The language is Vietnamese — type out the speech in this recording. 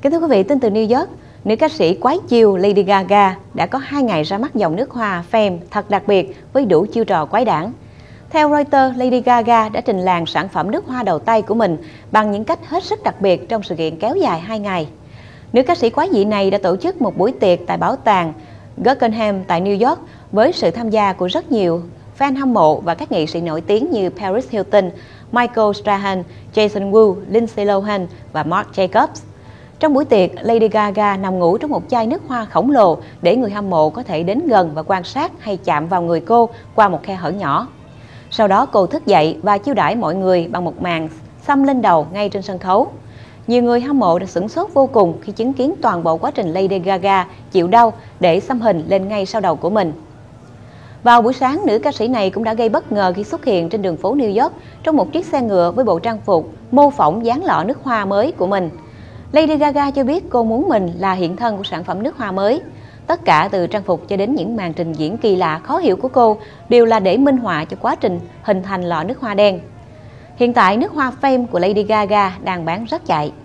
Kính thưa quý vị, tin từ New York, nữ ca sĩ quái chiêu Lady Gaga đã có 2 ngày ra mắt dòng nước hoa Femme thật đặc biệt với đủ chiêu trò quái đản. Theo Reuters, Lady Gaga đã trình làng sản phẩm nước hoa đầu tay của mình bằng những cách hết sức đặc biệt trong sự kiện kéo dài 2 ngày. Nữ ca sĩ quái dị này đã tổ chức một buổi tiệc tại bảo tàng Guggenheim tại New York với sự tham gia của rất nhiều fan hâm mộ và các nghệ sĩ nổi tiếng như Paris Hilton, Michael Strahan, Jason Wu, Lindsay Lohan và Marc Jacobs. Trong buổi tiệc, Lady Gaga nằm ngủ trong một chai nước hoa khổng lồ để người hâm mộ có thể đến gần và quan sát hay chạm vào người cô qua một khe hở nhỏ. Sau đó cô thức dậy và chiêu đãi mọi người bằng một màn xăm lên đầu ngay trên sân khấu. Nhiều người hâm mộ đã sửng sốt vô cùng khi chứng kiến toàn bộ quá trình Lady Gaga chịu đau để xăm hình lên ngay sau đầu của mình. Vào buổi sáng, nữ ca sĩ này cũng đã gây bất ngờ khi xuất hiện trên đường phố New York trong một chiếc xe ngựa với bộ trang phục mô phỏng dáng lọ nước hoa mới của mình. Lady Gaga cho biết cô muốn mình là hiện thân của sản phẩm nước hoa mới. Tất cả từ trang phục cho đến những màn trình diễn kỳ lạ khó hiểu của cô đều là để minh họa cho quá trình hình thành lọ nước hoa đen. Hiện tại, nước hoa Femme của Lady Gaga đang bán rất chạy.